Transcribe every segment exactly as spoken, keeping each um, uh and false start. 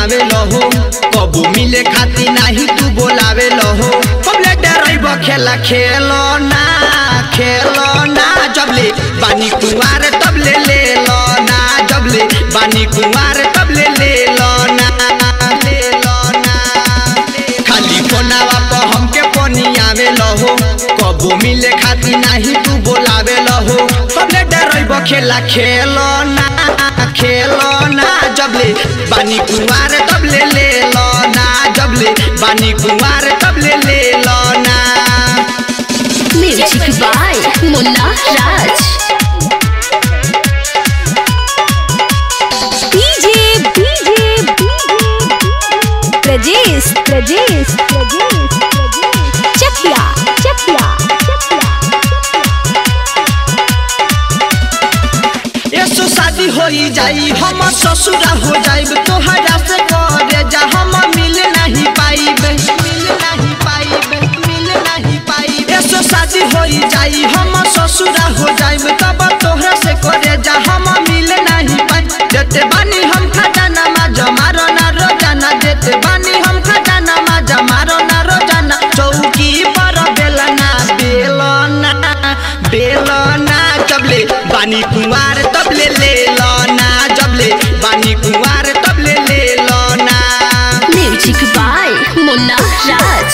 पनियावे लहो कबू मिले खाती नहीं तू बोलावे लहो कबले डराइब खेला खेलो ना खेलो ना जबले बानी कुंवार तबले ले लो ना जबले बानी कुंवार तबले ले लो ना ले लो ना खाली फोनावा पर हमके पनियावे लहो कबू मिले खाती नहीं तू बोलावे लहो कबले डराइब खेला खेलो ना खेलो ना जबले बानी कुंवार तबले ले लो ना जबले बानी कुंवार तबले ले लो ना। Music by Munna Raj DJ DJ Prajesh Prajesh Prajesh Chakiya Chakiya ऐसो शादी हो जाई हम ससुरा हो जाइब तोहरा से करे जा हम मिल नहीं पाइब मिल नहीं पाइब मिल नहीं पाइब ऐसो शादी हो जाई हम ससुरा हो जाइब तब तोहरा से करे जा हम मिल नहीं पाइब देते बानी हम खजाना मा जमारो ना रोजाना देते बानी हम खजाना मा जमारो ना रोजाना चौकी पर बेलना बेलना बेलना जबले बानी कुंवार तबले ले लो ना जबले बानी कुंवार तबले ले लो ना। Music by Munna Raj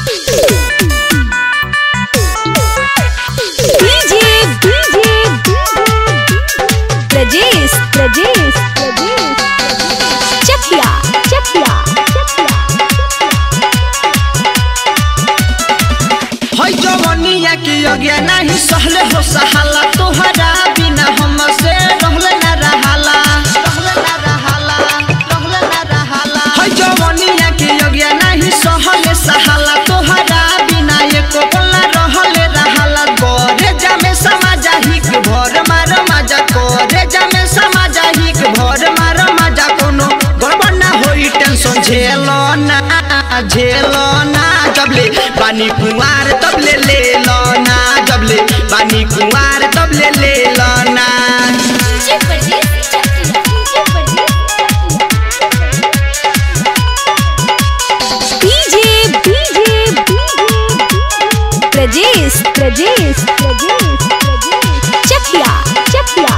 DJ DJ Prajesh Prajesh Prajesh Chakiya Chakiya है जवनिया के यज्ञ नहीं सहले हो सहाला तोहरा बिना हमसे रहले ना रहाला रहले ना रहाला रहले ना रहाला है जवनिया के यज्ञ नहीं सहले सहाला तोहरा बिना एको पल रहले रहाला गोरे जामे समाजा हिक भर मार मजा कोरे जामे समाजा हिक भर मार मजा कोनो गड़बड़ ना होई टेंशन झेलो ना झेलो ना जबले बानी कुंवार तबले ले लो ना जबले बानी कुंवार तबले ले लो ना। डीजे डीजे प्रजेश प्रजेश प्रजेश चकिया चकिया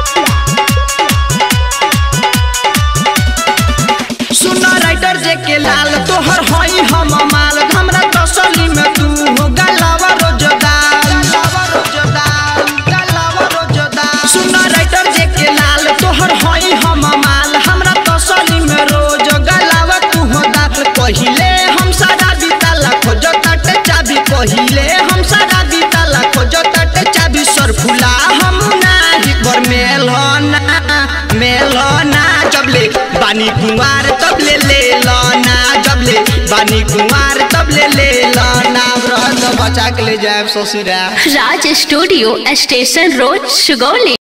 सुनो राइटर जे के लाल तोहर होई हम माल हमरा तसली में तू हो गलावा रोजदार गलावा रोजदार गलावा रोजदार सुनो राइटर जे के लाल तोहर होई हम माल हमरा तसली में रोज गलावा तू हो दात पहिले हम सारा बिताला खोजो तटे चाबी पहिले हम सारा बिताला खोजो तटे चाबी सर फुला हम ना हिकर मेल हो ना मेल हो ना जबले बानी कुंवार तबले ले लो ना जबले बानी कुंवार तबले ले लो ना बचा के ले जाए ससुरा। Raj studio station road Sugauli.